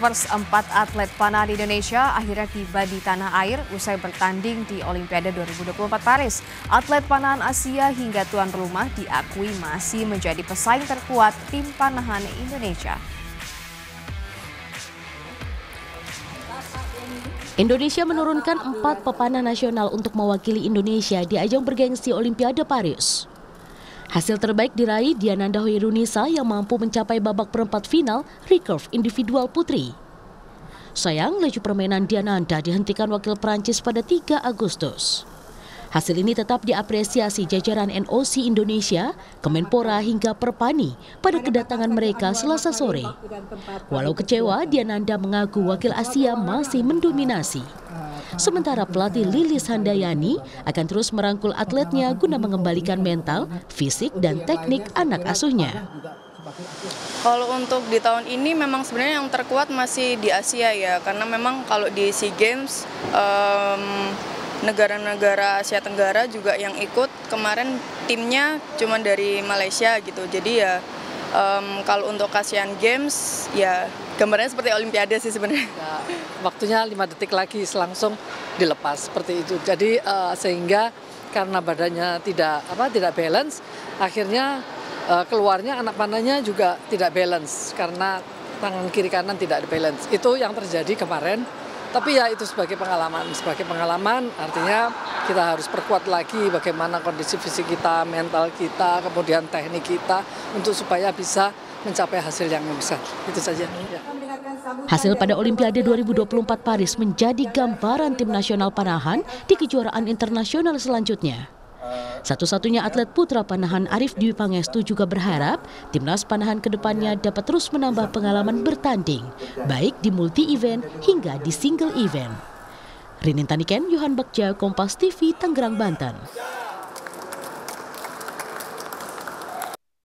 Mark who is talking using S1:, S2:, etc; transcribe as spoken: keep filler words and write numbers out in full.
S1: First empat atlet panah di Indonesia akhirnya tiba di tanah air usai bertanding di Olimpiade dua ribu dua puluh empat Paris. Atlet panahan Asia hingga tuan rumah diakui masih menjadi pesaing terkuat tim panahan Indonesia.
S2: Indonesia menurunkan empat pepanah nasional untuk mewakili Indonesia di ajang bergengsi Olimpiade Paris. Hasil terbaik diraih Diananda Hoirunisa yang mampu mencapai babak perempat final recurve individual putri. Sayang, laju permainan Diananda dihentikan wakil Prancis pada tiga Agustus. Hasil ini tetap diapresiasi jajaran N O C Indonesia, Kemenpora hingga Perpani pada kedatangan mereka Selasa sore. Walau kecewa, Diananda mengaku wakil Asia masih mendominasi. Sementara pelatih Lilis Handayani akan terus merangkul atletnya guna mengembalikan mental, fisik, dan teknik anak asuhnya.
S3: Kalau untuk di tahun ini memang sebenarnya yang terkuat masih di Asia ya, karena memang kalau di SEA Games um, negara-negara Asia Tenggara juga yang ikut kemarin timnya cuma dari Malaysia gitu. Jadi ya um, kalau untuk Asian Games ya gambarnya seperti Olimpiade sih sebenarnya.
S4: Ya, waktunya lima detik lagi langsung dilepas seperti itu. Jadi uh, sehingga karena badannya tidak apa tidak balance, akhirnya uh, keluarnya anak panahnya juga tidak balance karena tangan kiri kanan tidak balance. Itu yang terjadi kemarin. Tapi ya itu sebagai pengalaman, sebagai pengalaman artinya kita harus perkuat lagi bagaimana kondisi fisik kita, mental kita, kemudian teknik kita untuk supaya bisa mencapai hasil yang besar. Itu saja. Ya.
S2: Hasil pada Olimpiade dua ribu dua puluh empat Paris menjadi gambaran tim nasional panahan di kejuaraan internasional selanjutnya. Satu-satunya atlet putra panahan Arief Dwi Pangestu juga berharap timnas panahan kedepannya dapat terus menambah pengalaman bertanding, baik di multi-event hingga di single event. Rinin Taniken, Yohan Bagja, Kompas T V, Tangerang, Banten.